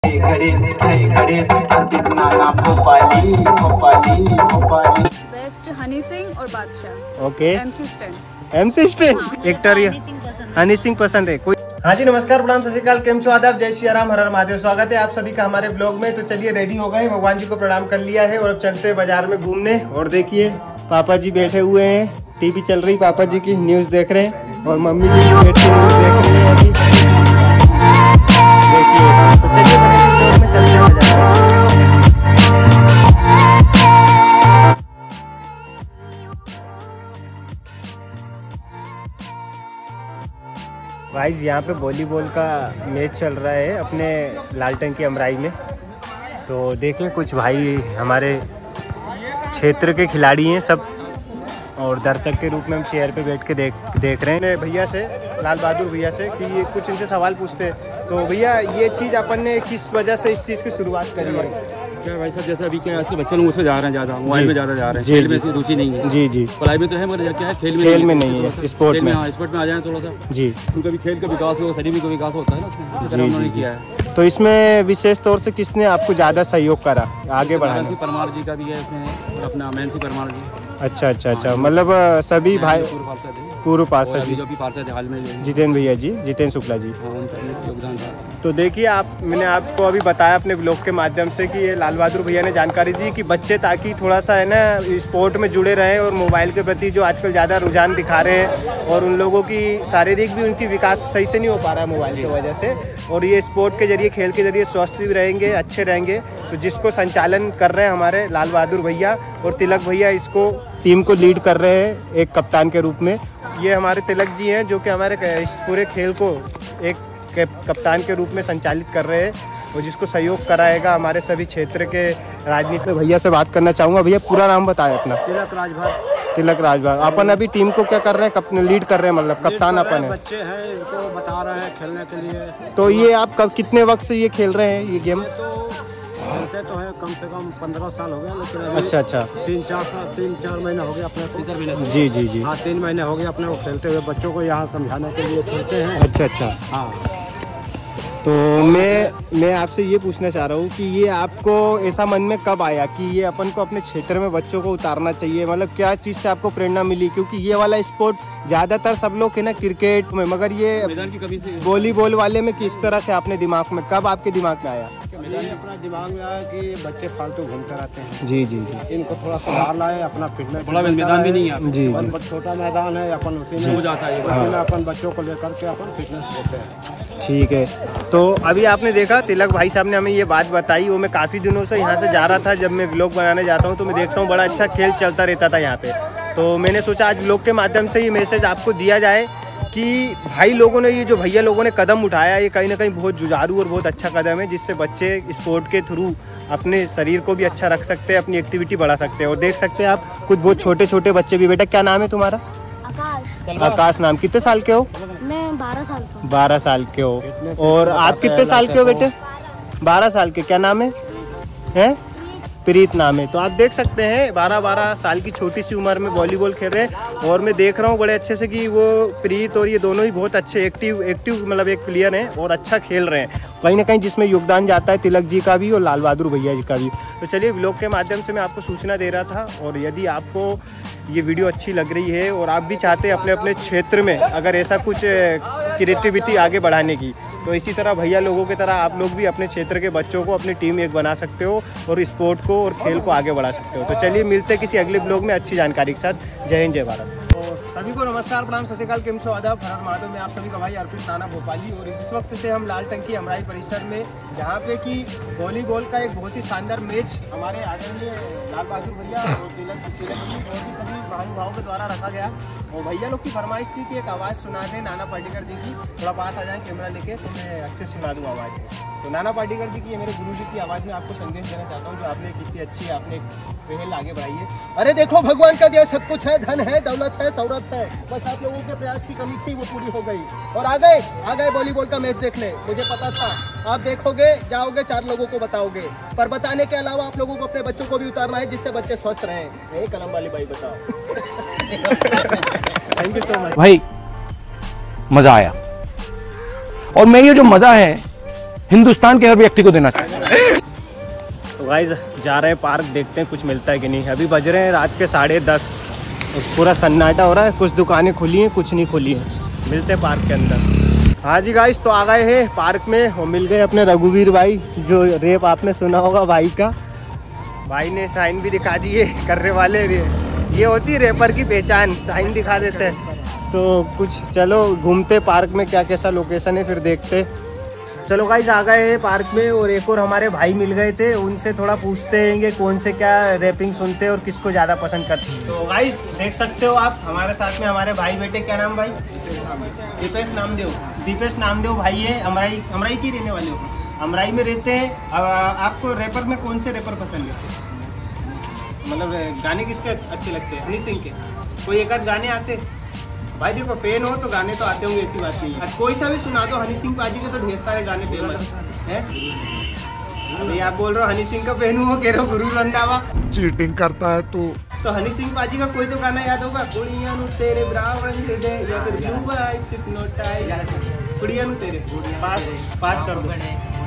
Best Honey Singh और Badshah. Okay, MC Stan. Actor Honey Singh पसंद है कोई? हाँ जी, नमस्कार, प्रणाम, सत श्री अकाल, केम छो, आदाब, जय श्री राम, हर हर महादेव। स्वागत है आप सभी का हमारे ब्लॉग में। तो चलिए रेडी हो गए, भगवान जी को प्रणाम कर लिया है और अब चलते हैं बाजार में घूमने। और देखिए पापा जी बैठे हुए हैं, टीवी चल रही, पापा जी की न्यूज देख रहे हैं और मम्मी जी बैठे हुए देख रही है अभी। देखिए, तो चलिए ब्लॉग में चलते हैं बाजार। गाइस, यहाँ पे वॉलीबॉल का मैच चल रहा है अपने लालटन की अमराई में। तो देखें, कुछ भाई हमारे क्षेत्र के खिलाड़ी हैं सब, और दर्शक के रूप में हम चेयर पे बैठ के देख रहे हैं। भैया से, लाल बहादुर भैया से, कि ये कुछ इनसे सवाल पूछते हैं। तो भैया, ये चीज़ अपन ने किस वजह से इस चीज़ की शुरुआत करी है? क्या भाई साहब, जैसे अभी क्या आजकल बच्चे लोग उसमें जा रहे हैं, ज़्यादा मोबाइल में ज़्यादा जा रहे हैं, खेल में इतनी रुचि नहीं है। जी जी, पढ़ाई में तो है मगर क्या है, खेल में नहीं है, स्पोर्ट में। हाँ, स्पोर्ट में आ जाए थोड़ा सा जी, क्योंकि अभी खेल का विकास हो, शरीर में विकास होता है ना, जी किया है। तो इसमें विशेष तौर से किसने आपको ज़्यादा सहयोग करा आगे बढ़ाने? परमार जी का भी है इसमें, और अपना मैंसी परमार जी। अच्छा अच्छा अच्छा, मतलब सभी भाई, पूर्व पार्षद जी, जो भी पार्षद हाल में, जितेंद्र भैया जी, जितेंद्र शुक्ला जी, योगदान था। तो देखिए, मैंने आपको अभी बताया अपने ब्लॉग के माध्यम से कि ये लाल बहादुर भैया ने जानकारी दी कि बच्चे ताकि थोड़ा सा है ना स्पोर्ट में जुड़े रहें, और मोबाइल के प्रति जो आजकल ज़्यादा रुझान दिखा रहे हैं, और उन लोगों की शारीरिक भी उनकी विकास सही से नहीं हो पा रहा है मोबाइल की वजह से, और ये स्पोर्ट के जरिए, खेल के जरिए स्वस्थ भी रहेंगे, अच्छे रहेंगे। तो जिसको संचालन कर रहे हैं हमारे लाल बहादुर भैया, और तिलक भैया इसको टीम को लीड कर रहे हैं एक कप्तान के रूप में। ये हमारे तिलक जी हैं जो कि हमारे पूरे खेल को एक कप्तान के रूप में संचालित कर रहे हैं, और जिसको सहयोग कराएगा हमारे सभी क्षेत्र के राजनीतिक भैया से बात करना चाहूँगा। भैया, पूरा नाम बताएं अपना। तिलक राजभर। तिलक राजभर। अपन अभी टीम को क्या कर रहे हैं? लीड कर रहे हैं, मतलब कप्तान अपन है। बच्चे हैं, इनको बता रहे हैं खेलने के लिए। तो ये आप कब, कितने वक्त से ये खेल रहे हैं ये गेम? तो है कम से कम 15 साल हो गया, लेकिन अच्छा अच्छा 3-4 महीने हो गए अपने को। जी जी जी, हाँ, 3 महीने हो गए अपने को खेलते हुए। बच्चों को यहाँ समझाने के लिए खेलते हैं। अच्छा अच्छा, हाँ। तो मैं आपसे ये पूछना चाह रहा हूँ कि ये आपको ऐसा मन में कब आया कि ये अपन को अपने क्षेत्र में बच्चों को उतारना चाहिए? मतलब क्या चीज़ से आपको प्रेरणा मिली? क्योंकि ये वाला स्पोर्ट ज़्यादातर सब लोग है ना क्रिकेट में, मगर ये वॉलीबॉल वाले में किस तरह से आपने दिमाग में, कब आपके दिमाग में आया? अपना दिमाग में आया कि बच्चे फालतू घूमते रहते हैं। जी जी जी, इनको थोड़ा सुधार लाए, अपना फिटनेस। बड़ा मैदान भी नहीं है जी, छोटा मैदान है, अपन उसी में हो जाता है, अपन बच्चों को लेकर के अपन फिटनेस देते हैं। ठीक है। तो अभी आपने देखा तिलक भाई साहब ने हमें ये बात बताई, वो मैं काफ़ी दिनों से यहाँ से जा रहा था। जब मैं व्लॉग बनाने जाता हूँ तो मैं देखता हूँ बड़ा अच्छा खेल चलता रहता था यहाँ पे। तो मैंने सोचा आज व्लॉग के माध्यम से ये मैसेज आपको दिया जाए कि भाई लोगों ने, ये जो भैया लोगों ने कदम उठाया, ये कहीं ना कहीं बहुत जुझारू और बहुत अच्छा कदम है, जिससे बच्चे स्पोर्ट के थ्रू अपने शरीर को भी अच्छा रख सकते हैं, अपनी एक्टिविटी बढ़ा सकते हैं। और देख सकते हैं आप कुछ बहुत छोटे छोटे बच्चे भी। बेटा, क्या नाम है तुम्हारा? आकाश नाम। कितने साल के हो? मैं 12 साल का। 12 साल के हो। और आप कितने साल के हो बेटे? 12 साल के। क्या नाम है? प्रीत नाम है। तो आप देख सकते हैं 12 साल की छोटी सी उम्र में वॉलीबॉल खेल रहे हैं, और मैं देख रहा हूँ बड़े अच्छे से कि वो प्रीत और ये दोनों ही बहुत अच्छे एक्टिव मतलब एक प्लेयर हैं और अच्छा खेल रहे हैं। कहीं ना कहीं जिसमें योगदान जाता है तिलक जी का भी और लाल बहादुर भैया जी का भी। तो चलिए, व्लॉग के माध्यम से मैं आपको सूचना दे रहा था, और यदि आपको ये वीडियो अच्छी लग रही है और आप भी चाहते हैं अपने अपने क्षेत्र में अगर ऐसा कुछ क्रिएटिविटी आगे बढ़ाने की, तो इसी तरह भैया लोगों की तरह आप लोग भी अपने क्षेत्र के बच्चों को अपनी टीम एक बना सकते हो और स्पोर्ट को और खेल को आगे बढ़ा सकते हो। तो चलिए, मिलते हैं किसी अगले ब्लॉग में अच्छी जानकारी के साथ। जय हिंद, जय भारत। तो सभी को नमस्कार, प्रणाम, सत श्री अकाल, केम छो, आदाब, हर हर महादेव में आप सभी का भाई अर्पित नाना भोपाली। और इस वक्त से हम लाल टंकी अमराई परिसर में, जहाँ पे कि वॉलीबॉल का एक बहुत ही शानदार मैच हमारे आदरणीय लाल बहादुर भैया और तिलक जी सभी महानुभावों के द्वारा रखा गया। और भैया लोग की फरमाइश थी कि एक आवाज़ सुना दें नाना पाटेकर जी की। थोड़ा पास आ जाए कैमरा लेके, तो मैं अच्छे सुना दूँ आवाज़। तो नाना पाटेकर जी की, मेरे गुरु जी की आवाज़ में आपको संदेश देना चाहता हूँ, जो आपने कितनी अच्छी आपने पहल आगे बढ़ाई है। अरे देखो, भगवान का दिया सब कुछ है, धन है, दौलत है, शौहरत है, बस आप लोगों के प्रयास की कमी थी, वो पूरी हो गई। और आ गए वॉलीबॉल का मैच देखने। मुझे पता था आप देखोगे, जाओगे, 4 लोगों को बताओगे, पर बताने के अलावा आप लोगों को अपने बच्चों को भी उतारना है, जिससे बच्चे स्वस्थ रहें। यही कलम वाली भाई बताओ। थैंक यू सो मच भाई, मजा आया। और मैं ये जो मजा है हिंदुस्तान के हर व्यक्ति को देना चाहिए। तो गाइस जा रहे हैं पार्क, देखते हैं कुछ मिलता है कि नहीं। अभी बज रहे हैं रात के 10:30, पूरा सन्नाटा हो रहा है। कुछ दुकानें खुली हैं, कुछ नहीं खुली हैं। मिलते हैं पार्क के अंदर। हाँ जी गाइस, तो आ गए हैं पार्क में और मिल गए अपने रघुवीर भाई, जो रेप आपने सुना होगा भाई का। भाई ने साइन भी दिखा दिए करने वाले। ये होती रेपर की पहचान, साइन दिखा देते हैं। तो कुछ चलो घूमते पार्क में, क्या कैसा लोकेशन है फिर देखते। चलो गाइस आ गए हैं पार्क में और एक और हमारे भाई मिल गए थे, उनसे थोड़ा पूछते हैं कौन से क्या रैपिंग सुनते हैं और किसको ज़्यादा पसंद करते हैं। तो गाइस देख सकते हो आप हमारे साथ में हमारे भाई बेटे, क्या नाम भाई? दीपेश नामदेव। दीपेश नामदेव भाई है, अमराई की रहने वाले हो, अमराई में रहते हैं। आपको रैपर में कौन से रैपर पसंद है? मतलब गाने किसके अच्छे लगते हैं? हनी सिंह के कोई एक आध गाने आते? भाई देखो फैन हो तो गाने तो आते होंगे, ऐसी बात नहीं है। कोई सा भी सुना दो, हनी सिंह पाजी के तो ढेर सारे गाने फेमस हैं। अभी आप बोल रहे हो हनी सिंह का फैन हो, कह रहे हो गुरु रंधावा चीटिंग करता है तो हनी सिंह पाजी का कोई तो गाना याद होगा, कुड़िया नु तेरे ब्रावन दे, या फिर ब्लू आइज हिप्नोटाइज, कुड़िया नु तेरे पास कर दो।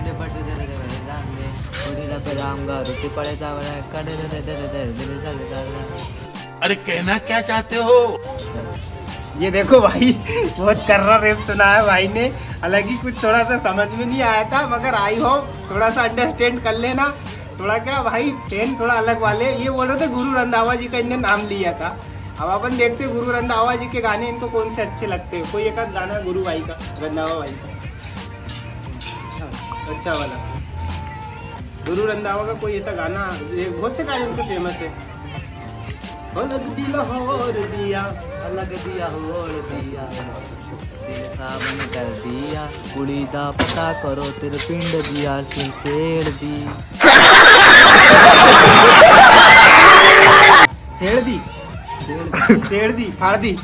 अरे कहना क्या चाहते हो? ये देखो भाई बहुत कर्रा रेप सुना है भाई ने। हालांकि कुछ थोड़ा सा समझ में नहीं आया था, मगर आई हो थोड़ा सा अंडरस्टैंड कर लेना। थोड़ा क्या भाई फैन थोड़ा अलग वाले, ये बोल रहे थे गुरु रंधावा जी का इन्हें नाम लिया था। अब अपन देखते गुरु रंधावा जी के गाने इनको कौन से अच्छे लगते हैं। कोई एक आध गाना गुरु भाई का, रंधावा भाई का अच्छा वाला, गुरु रंधावा का कोई ऐसा गाना, बहुत से गाने उनके फेमस है। अलग दिल होर दिया, अलग दिया होर दिया, दिल सावन कर दिया, कुड़ी दा पता करो तेरे पिंड दिया छेड़ दी, छेड़ दी फाड़ दी।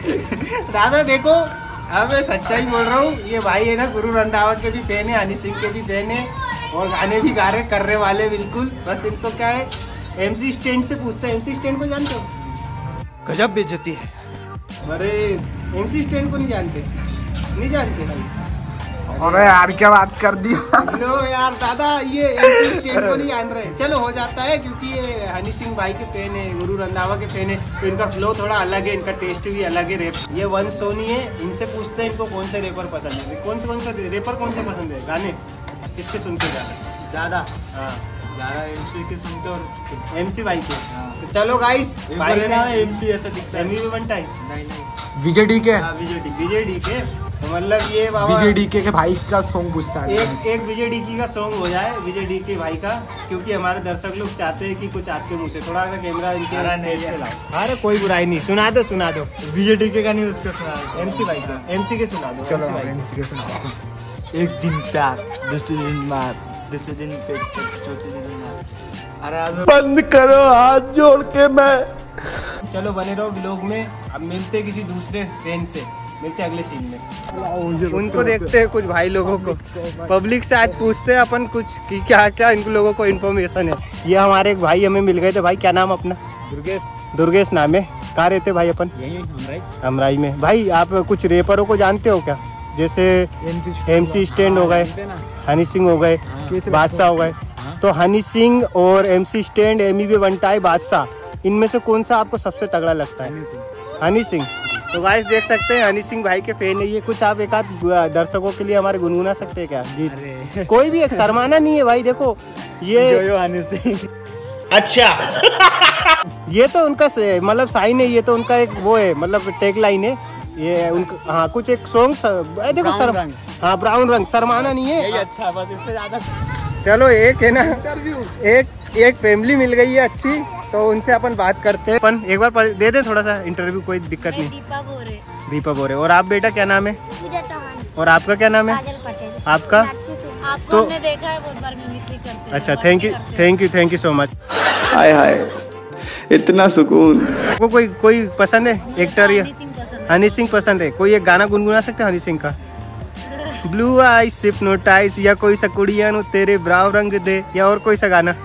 दादा देखो अब मैं सच्चाई बोल रहा हूँ, ये भाई है ना गुरु रंधावा के भी फैन है, हनी सिंह के भी फैन है और गाने भी गा रहे करने वाले बिल्कुल। बस इनको क्या है, MC स्टैंड से पूछते हैं। MC स्टैंड को जानते हो? गजब बेइज्जती है। अरे MC स्टैंड को नहीं जानते? नहीं जानते भाई? अरे यार क्या बात कर दिया। लो यार दादा, ये MC स्टैंड को नहीं जान रहे। चलो हो जाता है क्योंकि ये हनी सिंह भाई के फैन है, गुरु रंधावा के फैन है, तो इनका फ्लो थोड़ा अलग है, इनका टेस्ट भी अलग है रेप। ये वन सोनी है, इनसे पूछते हैं इनको कौन से रेपर पसंद है। कौन से रेपर कौन से पसंद है? गाने किसके सुनते ज़्यादा? हाँ ज़्यादा MC के सुनते और MC भाई के। तो चलो गाइस, भाई ना MC ऐसा दिखता है, एमी भी बनता है? नहीं विजय डी के, विजय डी के। तो मतलब ये विजय डी के भाई का सॉन्ग पूछता है। एक विजय डी का सॉन्ग हो जाए, विजय डी के भाई का, क्योंकि हमारे दर्शक लोग चाहते हैं कि कुछ आपके मुँह से थोड़ा सा कैमरा इनके। अरे कोई बुराई नहीं, सुना दो विजय डी के का नहीं, उसको सुना। MC भाई का, MC के सुना दो। MC के सुना दो। एक दिन प्यार, दूसरे दिन मार, दूसरे दिन पेट, चौथे दिन मार। अरे बंद करो हाथ जोड़ के। मैं चलो बने रहो व्लॉग में। अब मिलते किसी दूसरे फैन से, मिलते अगले सीन में। उनको देखते हैं कुछ भाई लोगों को, पब्लिक से आज पूछते हैं अपन कुछ कि क्या क्या इन लोगों को इन्फॉर्मेशन है। ये हमारे एक भाई हमें मिल गए थे। भाई क्या नाम अपना? दुर्गेश नाम है। कहाँ रहते भाई अपन? अमराई में। भाई आप कुछ रेपरों को जानते हो क्या? जैसे MC स्टैंड हो गए, हनी सिंह हो गए, बादशाह हो गए। तो हनी सिंह और MC स्टैंड, एमी भी बनता है, बादशाह, इनमें से कौन सा आपको सबसे तगड़ा लगता है? हनी सिंह। तो गाइस देख सकते हैं हनी सिंह भाई के फैन है ये। कुछ आप एक आध दर्शकों के लिए हमारे गुनगुना सकते हैं क्या गीत? कोई भी एक, शर्माना नहीं है भाई। देखो ये हनी सिंह, अच्छा ये तो उनका मतलब साइन है, ये तो उनका एक वो है, मतलब टैग लाइन है ये उनका। हाँ कुछ एक सॉन्ग देखो सर, हाँ ब्राउन रंग, शर्माना नहीं है। अच्छा बस इससे ज्यादा। चलो एक है ना, एक फैमिली मिल गई है अच्छी, तो उनसे अपन बात करते हैं। अपन एक बार दे दे थोड़ा सा इंटरव्यू, कोई दिक्कत नहीं। दीपा बोरे। और आप बेटा क्या नाम है? और आपका क्या नाम है? आपका? आपको हमने देखा है बहुत बार मिमिक्री करते हैं। अच्छा थैंक यू सो मच। हाय हाय इतना सुकून। आपको कोई पसंद है एक्टर? या हनी सिंह पसंद है? कोई एक गाना गुनगुना सकते हैं हनी सिंह का? ब्लू आइज हिप्नोटाइज, या कोई सा कुड़िया नु तेरे ब्राव रंग दे, या और कोई सा गाना?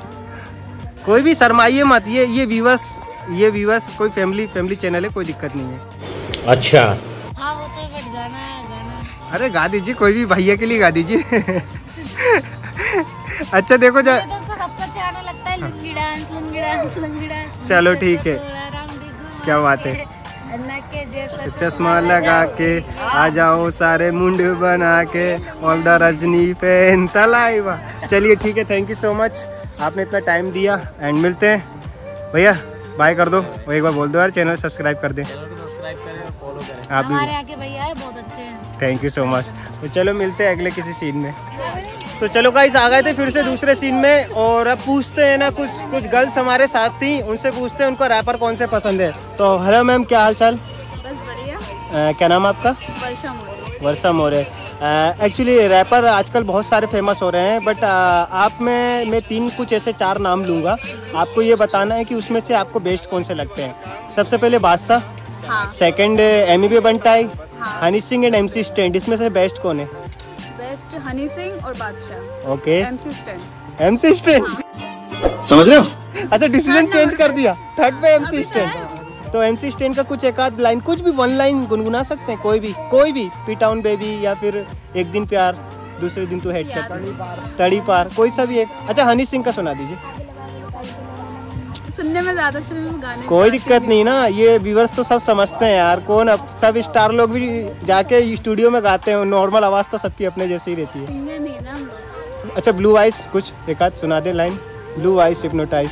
कोई भी, शर्माइए मत। ये व्यूअर्स कोई फैमिली चैनल है, कोई दिक्कत नहीं है। अच्छा हाँ वो तो गाना। अरे गा दीजिए, कोई भी भैया के लिए गा दीजिए। अच्छा देखो तो उसको सबसे अच्छा गाना लगता है lungi dance lungi dance lungi dance. चलो ठीक है, क्या बात है। चश्मा लगा के आ जाओ सारे मुंड बना के all the Rajni fan Thalaiva. चलिए ठीक है, थैंक यू सो मच, आपने इतना टाइम दिया एंड मिलते हैं। भैया बाय कर दो और एक बार बोल दो यार, चैनल सब्सक्राइब कर दें। सब्सक्राइब करें और फॉलो करें। आप हमारे यहाँ के भैया है बहुत अच्छे हैं। Thank you so much. तो चलो मिलते हैं अगले किसी सीन में। तो चलो गाइस आ गए थे फिर से दूसरे सीन में, और अब पूछते हैं ना, कुछ गर्ल्स हमारे साथ थी, उनसे पूछते हैं उनको रैपर कौन से पसंद है। तो हेलो मैम, क्या हाल चाल? बस बढ़िया। क्या नाम आपका? वर्षा मोरे। वर्षा मोरे। एक्चुअली रैपर आजकल बहुत सारे फेमस हो रहे हैं, बट आप में मैं कुछ ऐसे 4 नाम लूँगा, आपको ये बताना है कि उसमें से आपको बेस्ट कौन से लगते हैं। सबसे पहले बादशाह, हाँ। सेकंड एमी बंटाई, हाँ। हनी सिंह एंड MC स्टैंड, इसमें से बेस्ट कौन है? बेस्ट हनी सिंह और बादशाह। Okay, MC Stan. समझ रहे हो? अच्छा डिसीजन चेंज कर दिया, थर्ड पे MC स्टैंड। तो MC स्टैंड का कुछ एक आध लाइन, कुछ भी 1 लाइन गुनगुना सकते हैं, कोई भी पी टाउन बेबी, या फिर एक दिन प्यार, दूसरे दिन तू हेड कर, तड़ी पार, कोई सा भी एक। अच्छा हनी सिंह का सुना दीजिए। सुनने में ज्यादा अच्छे गाने। कोई दिक्कत नहीं ना, ये व्यूअर्स तो सब समझते हैं यार, कौन अब सब स्टार लोग भी जाके स्टूडियो में गाते हैं, नॉर्मल आवाज तो सबकी अपने जैसी ही रहती है। सिंगर नहीं है ना हम लोग। अच्छा ब्लू आइज कुछ एक आध सुना दे लाइन। ब्लू आइज हिप्नोटाइज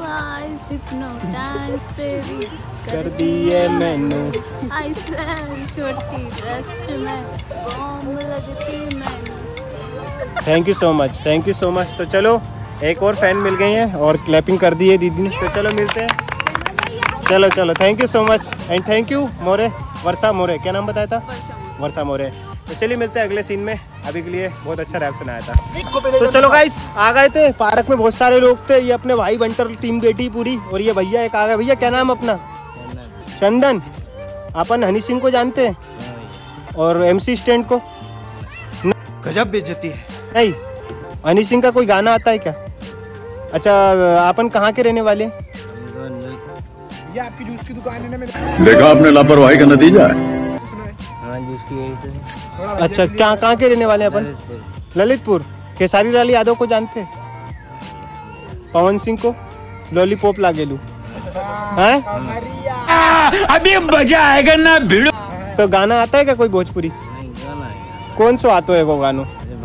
तेरी कर दिए मैंने, आई स्वेयर छोटी ब्रेस्ट में बॉम्ब लगती मैंने। Thank you so much, thank you so much. तो चलो एक और फैन मिल गई हैं और क्लैपिंग कर दी है दीदी ने, तो चलो मिलते हैं। चलो thank you so much and thank you More, Varsha More, क्या नाम बताया था? वर्षा मोरे। तो चलिए मिलते हैं अगले सीन में, अभी के लिए बहुत अच्छा रैप सुनाया था। तो चलो गाइस आ गए थे, पार्क में बहुत सारे लोग थे, ये अपने भाई बंटर टीम बेटी पूरी, और ये भैया एक आ गए। भैया क्या नाम अपना? चंदन। अपन हनी सिंह को जानते हैं और MC स्टैंड को? गजब बेइज्जती है। नहीं, हनी सिंह का कोई गाना आता है क्या? अच्छा अपन कहाँ के रहने वाले? ये आपकी जूस की दुकान है ना मेरे। देखा आपने लापरवाही का नतीजा है। अच्छा क्या कहाँ के रहने वाले हैं अपन? ललितपुर। खेसारी लाल यादव को जानते हैं? पवन सिंह को? लॉलीपॉप लागेलू हैं? अभी मजा आएगा ना भिड़ो। तो गाना आता है क्या कोई भोजपुरी? कौन सा आता है वो गाना?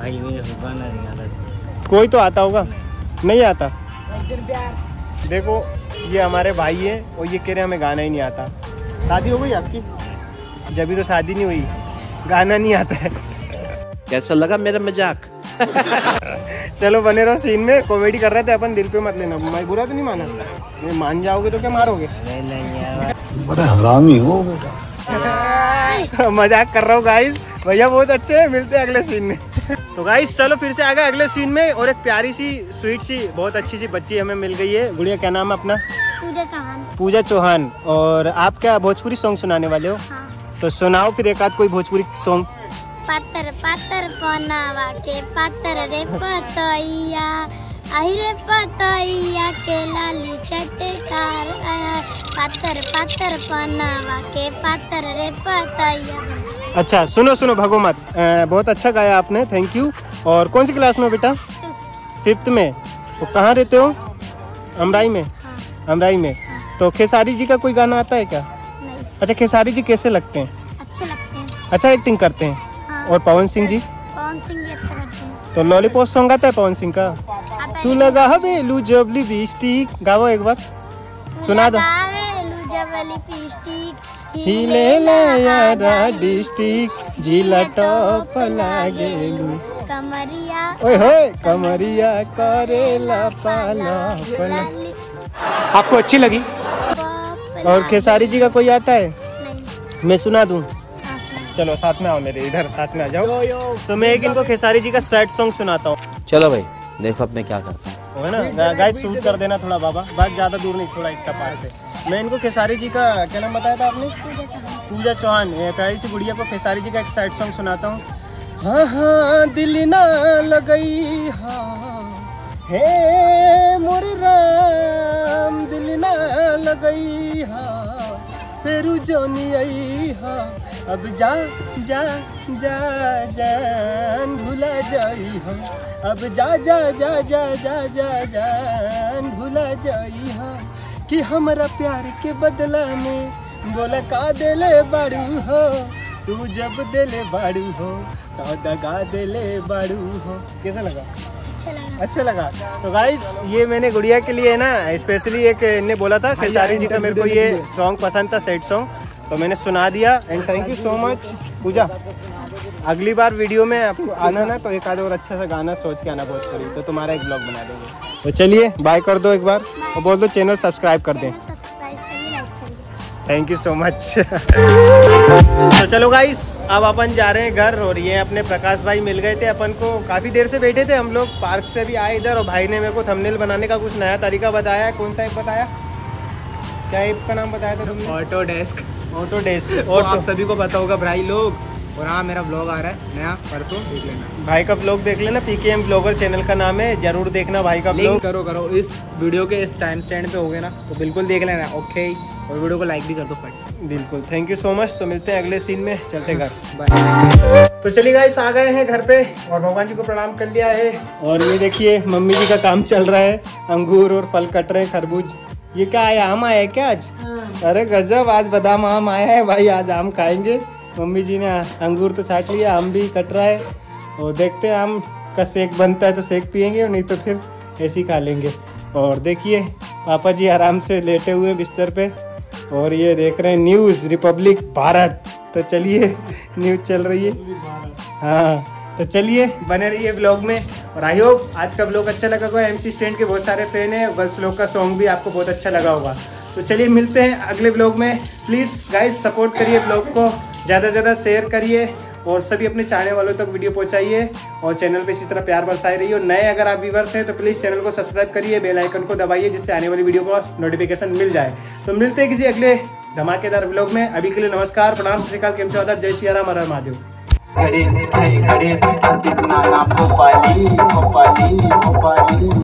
कोई तो आता होगा, नहीं आता? देखो ये हमारे भाई है और ये कह रहे हमें गाना ही नहीं आता। शादी हो गई आपकी? जब भी तो शादी नहीं हुई, गाना नहीं आता है। कैसा लगा मेरा मजाक? चलो बने रहो सीन में, कॉमेडी कर रहे थे अपन, दिल पे मत लेना। मैं बुरा तो नहीं माना, ये मान जाओगे तो क्या मारोगे? बड़ा हरामी हो बेटा। मजाक कर रहा हूँ गाइस, भैया बहुत अच्छे हैं। मिलते हैं अगले सीन में। तो गाइस चलो फिर से आ गए अगले सीन में, और एक प्यारी सी स्वीट सी बहुत अच्छी सी बच्ची हमें मिल गई है। गुड़िया क्या नाम है अपना? पूजा चौहान। पूजा चौहान। और आप क्या भोजपुरी सॉन्ग सुनाने वाले हो? हाँ। तो सुनाओ फिर एक आध कोई भोजपुरी सॉन्ग। पातर पातर पनावा के पातर रे पतैया, आई रे पतैया के लाली चटकार, पातर पातर पनावा के पातर रे पतैया। अच्छा सुनो भगो मत, बहुत अच्छा गाया आपने, थैंक यू। और कौन सी क्लास में बेटा? 5th में। तो कहाँ रहते हो? अमराई में। हाँ। अमराई में। हाँ। तो खेसारी जी का कोई गाना आता है क्या? नहीं। अच्छा खेसारी जी कैसे लगते हैं? अच्छे लगते हैं। अच्छा एक्टिंग करते हैं। हाँ। और पवन सिंह जी? पवन सिंह भी अच्छा करते हैं। तो लॉलीपॉप सॉन्ग आता है पवन सिंह का? तू लगा हवेलू जबली बिस्टिक, गाओ एक बार, सुना दो। हिले यारा डिस्ट्रिक्ट जिला टॉप लागेलू, कमरिया ओए होए कमरिया करेला पाला। आपको अच्छी लगी? और खेसारी जी का कोई आता है? नहीं। मैं सुना दूं? चलो साथ में आओ, मेरे इधर साथ में आ जाओ। तो मैं एक इनको खेसारी जी का सैड सॉन्ग सुनाता हूँ। चलो भाई देखो अब मैं क्या करता हूँ, है ना गाइस, शूट कर देना थोड़ा बाबा, बात ज्यादा दूर नहीं, थोड़ा इतना पास है। मैं इनको खेसारी जी का क्या नाम बताया था आपने? पूजा चौहान। प्यारी सी गुड़िया को खेसारी जी का एक सैड सॉन्ग सुनाता हूँ। हाँ हाँ दिल ना लगई हाँ, हे मोरे राम दिल ना लगई हाँ, फेरू जोनी आई हाँ, अब जा जा जा जान भुला जाई हो, अब जा जा जा जा जा जा जान भुला जाई हो, कि हमारा प्यार के बदला में बोला का देले बाड़ू हो, तू जब देले बाड़ू हो तो दगा देले बाड़ू हो। कैसा लगा? अच्छा लगा। तो गाइस ये मैंने गुड़िया के लिए ना स्पेशली एक ने बोला था खेसारी जी का मेरे को ये सॉन्ग पसंद था, सैड सॉन्ग, तो मैंने सुना दिया। And thank you so much Pooja. अगली बार वीडियो में आपको आना ना तो एक आधा और अच्छा सा गाना सोच के आना बहुत करीब, तो तुम्हारा एक ब्लॉग बना देंगे। तो चलिए बाय कर दो एक बार और बोल दो चैनल सब्सक्राइब कर दें। Thank you so much. तो चलो गाइस अब अपन जा रहे हैं घर, और ये अपने प्रकाश भाई मिल गए थे अपन को, काफ़ी देर से बैठे थे हम लोग, पार्क से भी आए इधर, और भाई ने मेरे को थंबनेल बनाने का कुछ नया तरीका बताया। कौन सा ऐप बताया? क्या ऐप का नाम बताया था तुमने? ऑटोडेस्क। ऑटोडेस्क और आप सभी को पता होगा भाई लोग। और हाँ मेरा ब्लॉग आ रहा है नया परसों, देख लेना भाई का ब्लॉग, देख लेना। पीकेएम ब्लॉगर चैनल का नाम है, जरूर देखना भाई का ब्लॉग। करो इस वीडियो के इस टाइम स्टैंड पे हो गए ना तो बिल्कुल देख लेना। ओके, और वीडियो को लाइक भी कर दो फट से। बिल्कुल, थैंक यू सो मच। तो मिलते हैं अगले सीन में, चलते घर बाय। तो चलिए गाइस आ गए हैं घर पे और भगवान जी को प्रणाम कर लिया है। और ये देखिए मम्मी जी का काम चल रहा है, अंगूर और फल कट रहे हैं, खरबूज। ये क्या आया, आम आया है क्या आज? अरे गजब, आज बादाम आम आया है भाई, आज आम खाएंगे। मम्मी जी ने अंगूर तो छाट लिया, आम भी कट रहा है, और देखते हैं आम का शेक बनता है तो शेक पियेंगे, और नहीं तो फिर ऐसे ही खा लेंगे। और देखिए पापा जी आराम से लेटे हुए बिस्तर पे, और ये देख रहे हैं न्यूज़ रिपब्लिक भारत। तो चलिए न्यूज़ चल रही है, हाँ तो चलिए बने रहिए ब्लॉग में। और आई होप आज का ब्लॉग अच्छा लगा होगा। MC स्टैंड के बहुत सारे फैन हैं, बस लोग का सॉन्ग भी आपको बहुत अच्छा लगा होगा। तो चलिए मिलते हैं अगले ब्लॉग में। प्लीज़ गाइस सपोर्ट करिए ब्लॉग को, ज़्यादा से ज़्यादा शेयर करिए, और सभी अपने चाहने वालों तक वीडियो पहुंचाइए, और चैनल पे इसी तरह प्यार बरसाए रहिए। और नए अगर आप व्यूअर्स हैं तो प्लीज़ चैनल को सब्सक्राइब करिए, बेल आइकन को दबाइए, जिससे आने वाली वीडियो को नोटिफिकेशन मिल जाए। तो मिलते हैं किसी अगले धमाकेदार ब्लॉग में। अभी के लिए नमस्कार, प्रणाम, सत श्री अकाल, केम चौधर, जय सिया राम, हर हर महादेव।